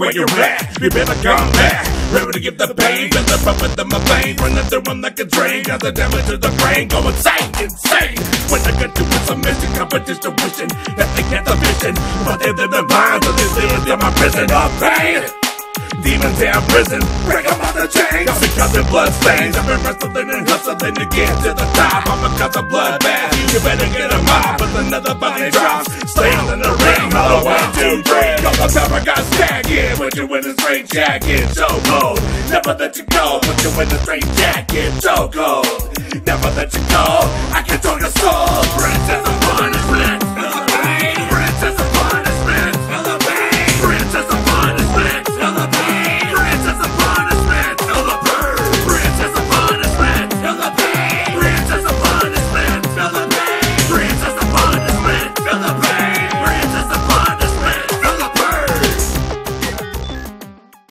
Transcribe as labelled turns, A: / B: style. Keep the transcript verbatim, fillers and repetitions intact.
A: where you're at. You better come back, ready to give the pain. Feel the pump within my veins, running through them like a drain. Got the damage to the brain, go insane, insane. When I get to a submission, competition wishing that they get the vision, but they live in blind, so they live in my prison of pain. Demons down prison, break them on the chains. Because of blood stains, I've been wrestling and hustling to get to the top. I'm because of bloodbath, you better get a mop with another body drops. Slaying in the ring, hollow one, two, three. Couple time I got stacking, put you in a straight jacket, so cold. Never let you go, put you in a straight jacket, so cold. Never let you go, I control your soul. Princess of